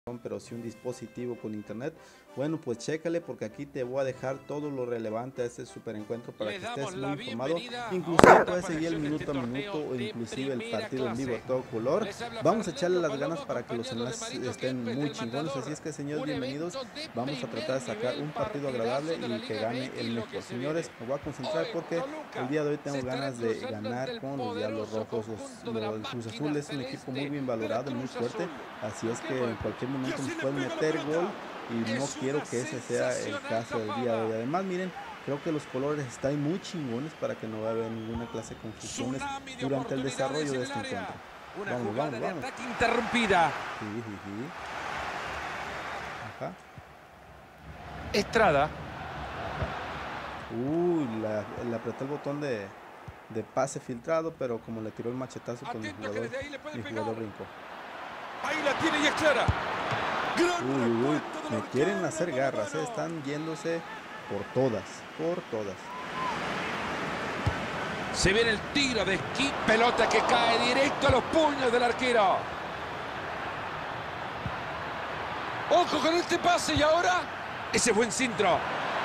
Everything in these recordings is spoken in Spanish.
pero sí un dispositivo con internet, bueno, pues chécale, porque aquí te voy a dejar todo lo relevante a este super encuentro para que estés muy informado. Inclusive puedes seguir el minuto a minuto o inclusive el partido en vivo a todo color. Vamos a echarle las ganas para que los enlaces estén muy chingones. Así es que, señores, bienvenidos. Vamos a tratar de sacar un partido agradable y que gane el mejor. Señores, me voy a concentrar porque el día de hoy tengo ganas de ganar con los Diablos Rojos. El Cruz Azul es un equipo muy bien valorado, muy fuerte, así es que en cualquier momento nos pueden meter gol y no quiero que ese sea el caso del día de hoy. Además, miren, creo que los colores están muy chingones para que no va a haber ninguna clase de confusiones durante el desarrollo de este encuentro. Vamos. Interrumpida. Sí. Ajá. Estrada. Le apreté el botón de pase filtrado, pero como le tiró el machetazo con mi jugador brincó. Ahí la tiene y es clara. Me quieren hacer garras, están yéndose por todas. Se viene el tiro de esquí, pelota que cae directo a los puños del arquero. Ojo con este pase y ahora ese buen centro.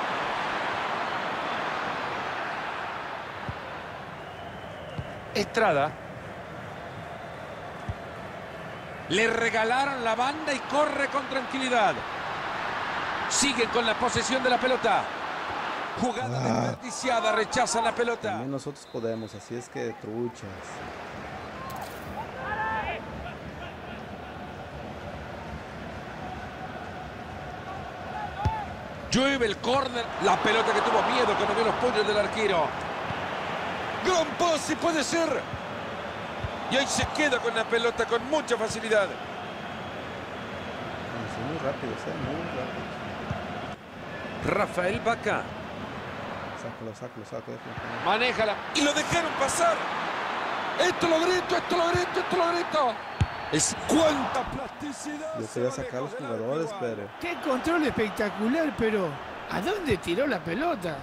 Estrada. Le regalaron la banda y corre con tranquilidad. Siguen con la posesión de la pelota. Jugada desperdiciada, rechazan la pelota. También nosotros podemos, así es que truchas. Llueve el córner. La pelota que tuvo miedo cuando vio los puños del arquero. Gran pase, puede ser. Y ahí se queda con la pelota con mucha facilidad. Muy rápido, muy rápido. Rafael Vaca. Sácalo. Manéjala. Y lo dejaron pasar. Esto lo grito. Es cuánta plasticidad. Yo quería sacar a los jugadores, pero... Qué control espectacular, pero ¿a dónde tiró la pelota?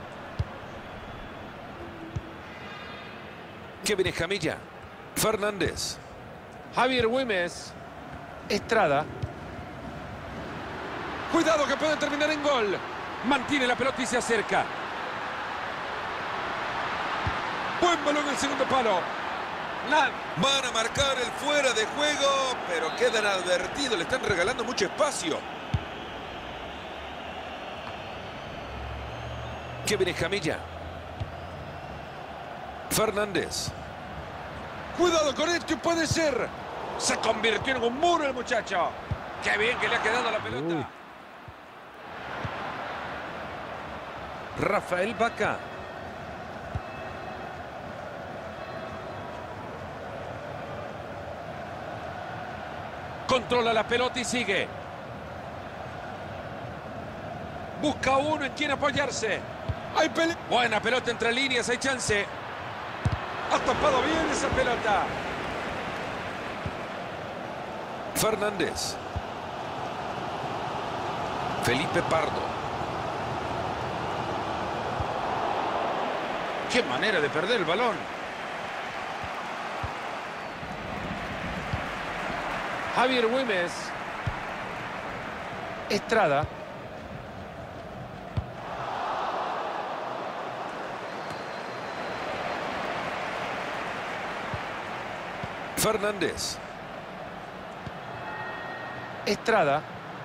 Kevin Escamilla. Fernández. Javier Güemes. Estrada. Cuidado que puede terminar en gol. Mantiene la pelota y se acerca. Buen balón en el segundo palo. Van a marcar el fuera de juego, pero quedan advertidos. Le están regalando mucho espacio. Kevin Escamilla. Fernández. Cuidado con esto y puede ser. Se convirtió en un muro el muchacho. Qué bien que le ha quedado la pelota. Rafael Vaca. Controla la pelota y sigue. Busca uno en quien apoyarse. Hay buena pelota entre líneas, hay chance. Ha tapado bien esa pelota. Fernández. Felipe Pardo. Qué manera de perder el balón. Javier Güemes. Estrada. Fernández. Estrada.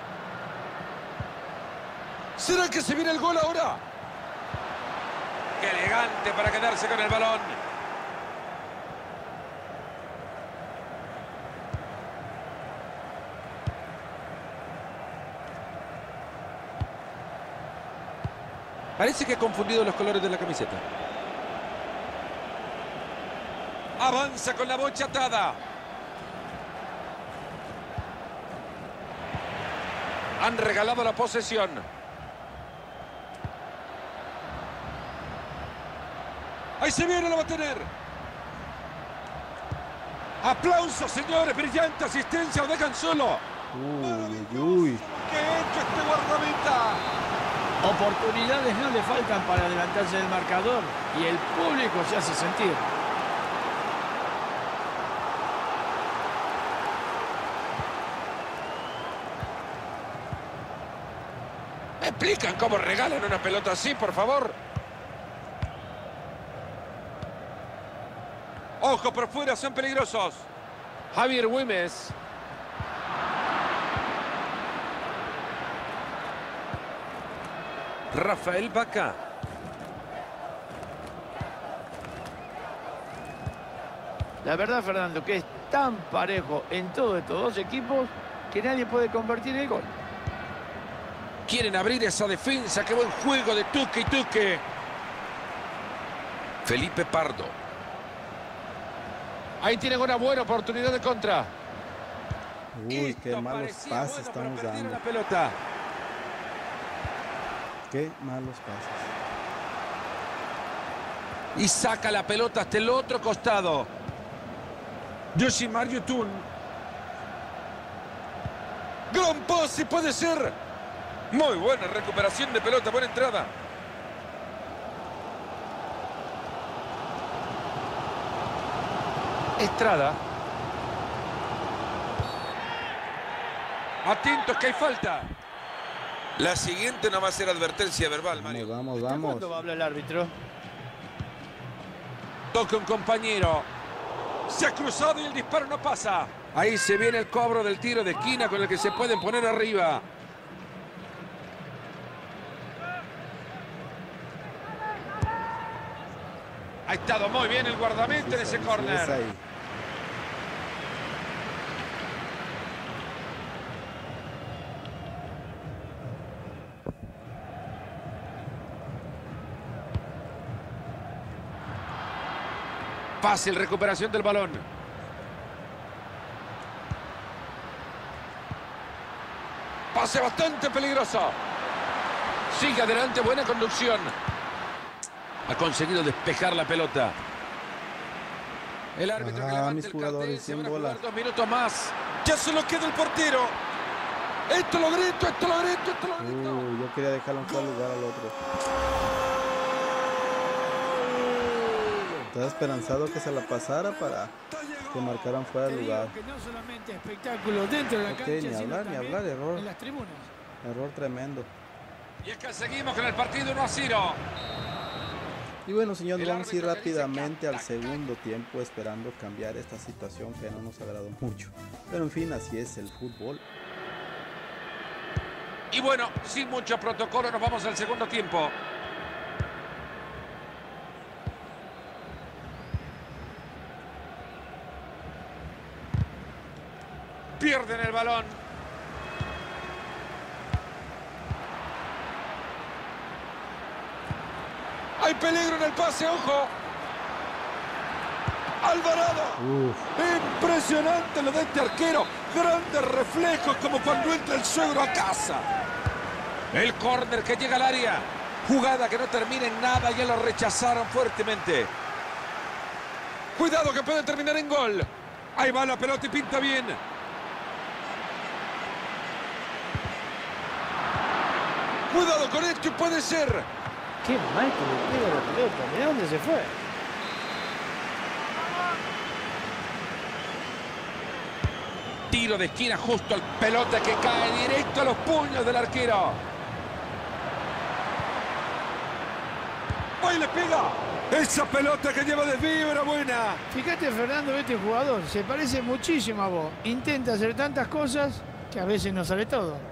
¿Será que se viene el gol ahora? ¡Qué elegante para quedarse con el balón! Parece que ha confundido los colores de la camiseta. Avanza con la bocha atada. Han regalado la posesión. Ahí se viene, lo va a tener. Aplausos, señores. Brillante asistencia. Lo dejan solo. ¿Qué ha hecho este guardameta? Oportunidades no le faltan para adelantarse del marcador y el público se hace sentir. explican cómo regalan una pelota así, por favor? Ojo, por fuera, son peligrosos. Javier Güemes. Rafael Vaca. La verdad, Fernando, que es tan parejo en todos estos dos equipos que nadie puede convertir el gol. Quieren abrir esa defensa. Qué buen juego de Tuque y Tuque. Felipe Pardo. Ahí tienen una buena oportunidad de contra. Uy, qué malos pases estamos dando. La pelota. Qué malos pases. Y saca la pelota hasta el otro costado. Yoshimar Yotun. Gran pase, puede ser. Muy buena recuperación de pelota, buena entrada. Estrada. Atentos que hay falta. La siguiente no va a ser advertencia verbal, Mario. Vamos. ¿Cuándo va a hablar el árbitro? Toca un compañero. Se ha cruzado y el disparo no pasa. Ahí se viene el cobro del tiro de esquina con el que se pueden poner arriba. Ha estado muy bien el guardameta en ese córner. Fácil recuperación del balón. Pase bastante peligroso. Sigue adelante, buena conducción. Ha conseguido despejar la pelota. El árbitro que levanta el cartel, se van a jugar 2 minutos más. Ya solo queda el portero. Esto lo grito. Yo quería dejarlo en fuera de lugar al otro. Estaba esperanzado que se la pasara para que marcaran fuera de lugar. Que no solamente espectáculo dentro de la cancha, ni hablar, error. En las tribunas. Error tremendo. Y es que seguimos con el partido 1-0. Y bueno, señores, vamos a ir rápidamente al segundo tiempo esperando cambiar esta situación que no nos agradó mucho. Pero en fin, así es el fútbol. Y bueno, sin mucho protocolo nos vamos al segundo tiempo. Pierden el balón. Hay peligro en el pase, ojo. Alvarado. Impresionante lo de este arquero. Grandes reflejos como cuando entra el suegro a casa. El córner que llega al área. Jugada que no termina en nada. Ya lo rechazaron fuertemente. Cuidado que puede terminar en gol. Ahí va la pelota y pinta bien. Cuidado con esto y puede ser. Qué mal que le pega la pelota. ¿De dónde se fue? Tiro de esquina justo al pelota que cae directo a los puños del arquero. ¡Ahí le pega! Esa pelota que lleva desvío era buena. Fíjate, Fernando, este jugador se parece muchísimo a vos. Intenta hacer tantas cosas que a veces no sale todo.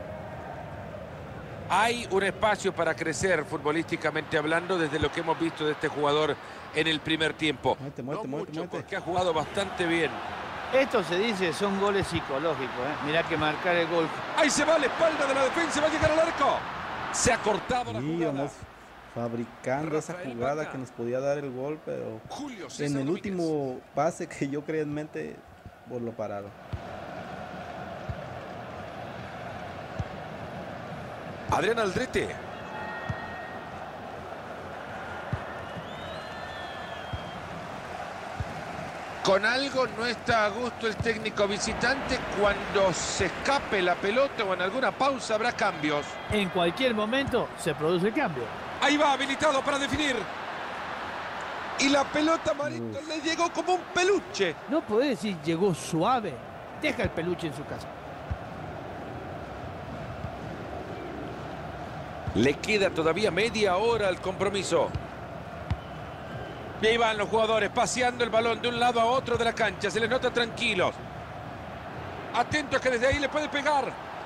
Hay un espacio para crecer futbolísticamente hablando desde lo que hemos visto de este jugador en el primer tiempo. Muévete. Porque ha jugado bastante bien. Esto se dice, son goles psicológicos, ¿eh? Mirá que marcar el gol. Ahí se va a la espalda de la defensa, va a llegar al arco. Se ha cortado la jugada. Íbamos fabricando esa jugada que nos podía dar el gol, pero en el último pase que yo creía en mente, pues lo pararon. Adrián Aldrete. Con algo no está a gusto el técnico visitante. Cuando se escape la pelota o en alguna pausa habrá cambios. En cualquier momento se produce el cambio. Ahí va, habilitado para definir. Y la pelota, Marito, le llegó como un peluche. No podés decir llegó suave. Deja el peluche en su casa. Le queda todavía media hora al compromiso. Y ahí van los jugadores paseando el balón de un lado a otro de la cancha. Se les nota tranquilos. Atentos que desde ahí le puede pegar.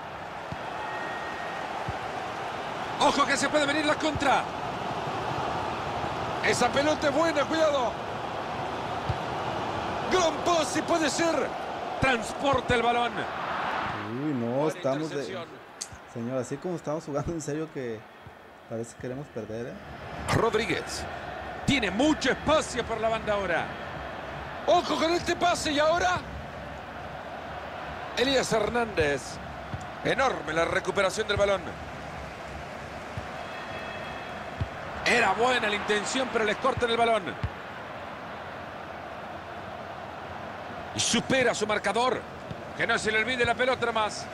Ojo que se puede venir la contra. Esa pelota es buena, cuidado. Gran pase puede ser. Transporta el balón. Uy, no, estamos de... Señor, así como estamos jugando, en serio que parece que queremos perder, ¿eh? Rodríguez. Tiene mucho espacio por la banda ahora. Ojo con este pase y ahora... Elías Hernández. Enorme la recuperación del balón. Era buena la intención, pero les cortan el balón. Y supera su marcador. Que no se le olvide la pelota más.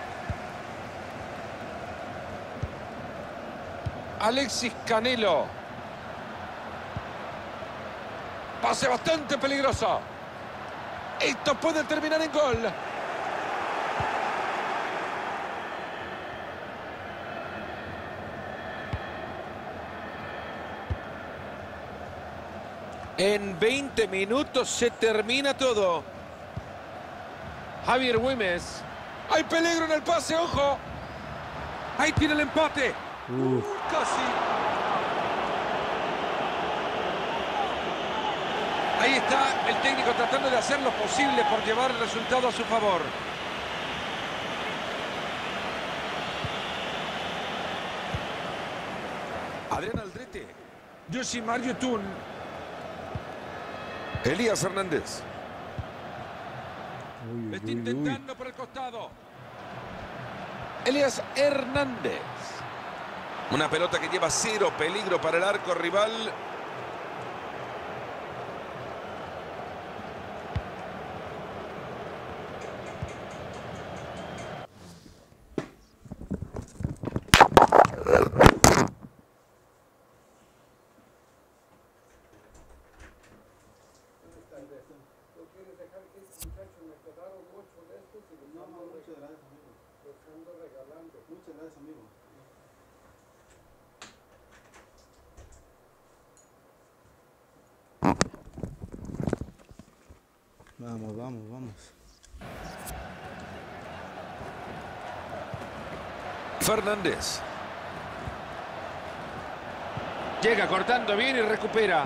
Alexis Canelo. Pase bastante peligroso. Esto puede terminar en gol. En 20 minutos se termina todo. Javier Güemes. Hay peligro en el pase, ojo. Ahí tiene el empate. Casi. Ahí está el técnico tratando de hacer lo posible por llevar el resultado a su favor. Adrián Aldrete. Yoshimar Yotun. Elías Hernández. Está intentando por el costado. Elías Hernández. Una pelota que lleva cero peligro para el arco rival. Muchas gracias, amigo. Vamos, vamos, vamos. Fernández. Llega cortando bien y recupera.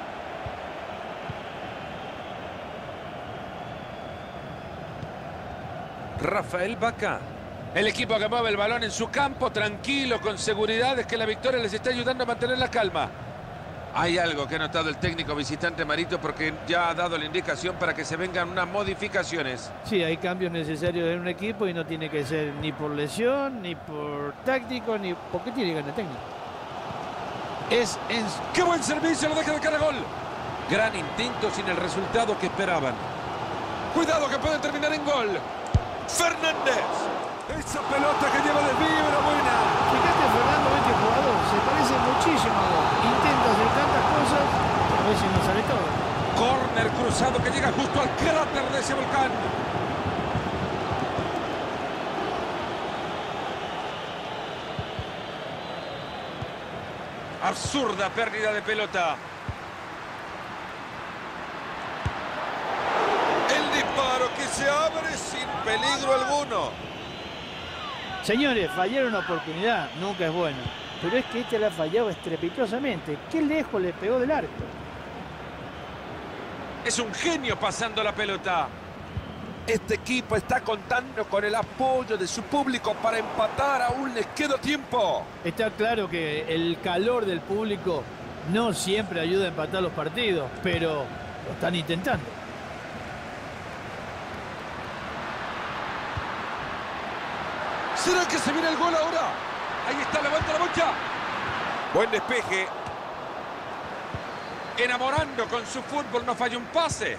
Rafael Vaca. El equipo que mueve el balón en su campo, tranquilo, con seguridad, es que la victoria les está ayudando a mantener la calma. Hay algo que ha notado el técnico visitante Marito, porque ya ha dado la indicación para que se vengan unas modificaciones. Sí, hay cambios necesarios en un equipo y no tiene que ser ni por lesión, ni por táctico, ni porque tiene que ganar técnico. ¡Qué buen servicio! Lo deja de cara a gol. Gran intento sin el resultado que esperaban. Cuidado que puede terminar en gol. Fernández. Esa pelota que lleva desvío era buena. Fíjate, Fernando, este jugador se parece muchísimo a vos. Intenta hacer tantas cosas, a ver si no sale todo. Córner cruzado que llega justo al cráter de ese volcán. Absurda pérdida de pelota. El disparo que se abre sin peligro alguno. Señores, fallar una oportunidad nunca es bueno, pero es que este la ha fallado estrepitosamente. Qué lejos le pegó del arco. Es un genio pasando la pelota. Este equipo está contando con el apoyo de su público para empatar. Aún les queda tiempo. Está claro que el calor del público no siempre ayuda a empatar los partidos, pero lo están intentando. ¿Será que se viene el gol ahora? Ahí está, levanta la bocha. Buen despeje. Enamorando con su fútbol, no falla un pase.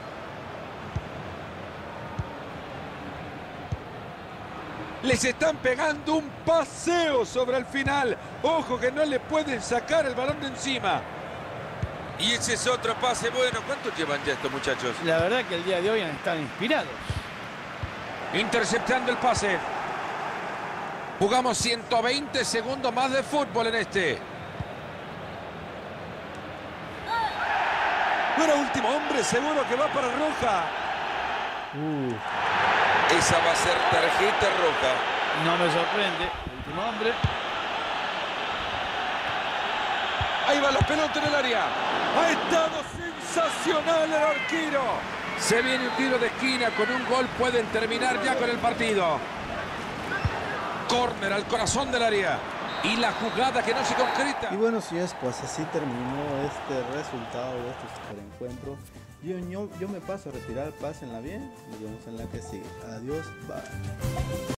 Les están pegando un paseo sobre el final. Ojo que no le pueden sacar el balón de encima. Y ese es otro pase bueno. ¿Cuántos llevan ya estos muchachos? La verdad que el día de hoy han estado inspirados. Interceptando el pase. Jugamos 120 segundos más de fútbol en este. No era último hombre, seguro que va para roja. Esa va a ser tarjeta roja. No me sorprende. Último hombre. Ahí va la pelota en el área. Ha estado sensacional el arquero. Se viene un tiro de esquina. Con un gol pueden terminar ya con el partido. Córner al corazón del área. Y la jugada que no se concreta. Y bueno, señores, pues así terminó este resultado de este superencuentro. Yo me paso a retirar, pásenla bien. Nos vemos en la que sigue. Adiós, bye.